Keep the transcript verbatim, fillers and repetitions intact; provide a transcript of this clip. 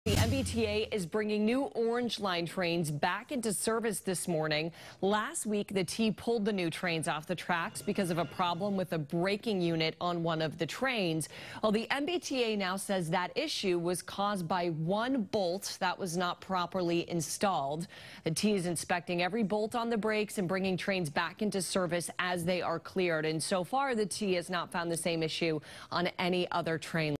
The M B T A is bringing new Orange Line trains back into service this morning. Last week, the T pulled the new trains off the tracks because of a problem with a braking unit on one of the trains. Well, the M B T A now says that issue was caused by one bolt that was not properly installed. The T is inspecting every bolt on the brakes and bringing trains back into service as they are cleared. And so far, the T has not found the same issue on any other train.